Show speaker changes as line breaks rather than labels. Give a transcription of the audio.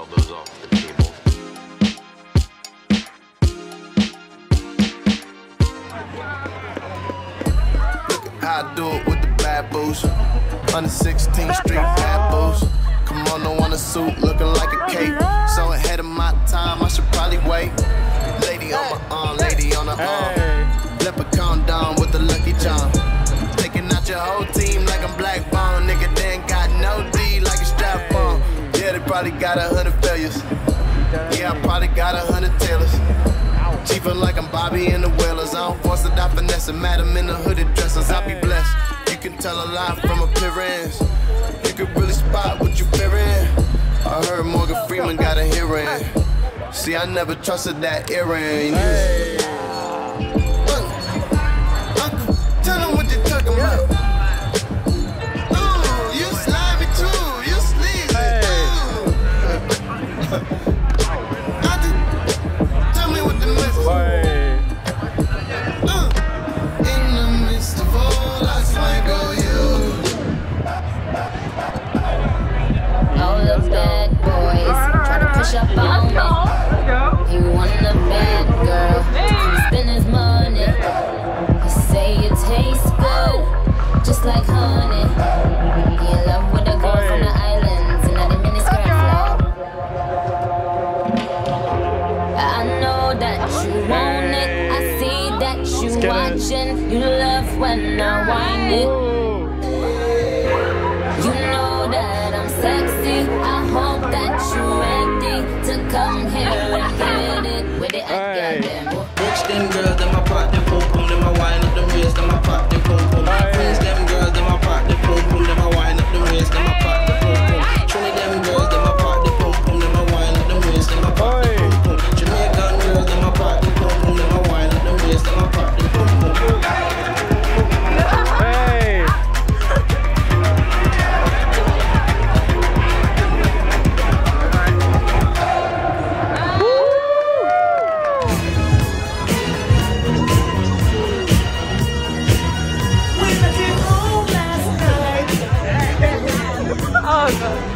sell those off the table.
How I do it with the bad boos. 116th Street bad boos. Come on, no want a suit, looking like a cape. So ahead of my time, I should probably wait. Lady on my arm, lady on the arm. Leprechaun down with the Lucky Charm. Taking out your whole team like I'm Black Bone. Nigga, they ain't got no D like a strap on. Yeah, they probably got 100 failures. Yeah, I probably got 100 tailors. Chiefin' like I'm Bobby in the Whalers. I don't force it, I finesse it. Madam in the hooded dresses, I be blessed. You can tell a lot from appearance. You can really spot what you fearing. I heard Morgan Freeman got a hearing. See, I never trusted that earring. Uncle, tell them what you talking about. Ooh, you slimy too, you sleazy. Tell me what the message. In the midst of all, I swank you.
All the bad boys try to push up on me. He want a bad girl to spend his money. He say it tastes good, just like honey. He in love with a girl from the islands and not a miniskirt flow. I know that you want it. I see that you watching. You love when I whine it. You know that I'm sexy. I hope that you're ready to come here and get it with it.
Watch them girls, them a pop, them pum pum, them a wine up them waist, them a pop, them pum pum. Friends them girls, them a pop, them pum pum, them a wine up them waist, them a pop, them pum pum. Trinity them girls, them a pop, them pum pum, them a wine up them waist, them a pop, them pum pum. Jamaican girls, them a pop, them pum pum, them a wine up them waist, them a pop, them pum pum.
Oh, God.